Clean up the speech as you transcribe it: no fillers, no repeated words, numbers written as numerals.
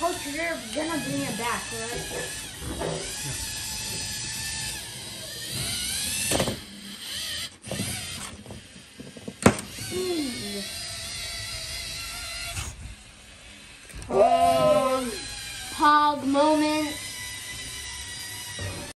Coach, you're gonna bring it back, right? Hog moment.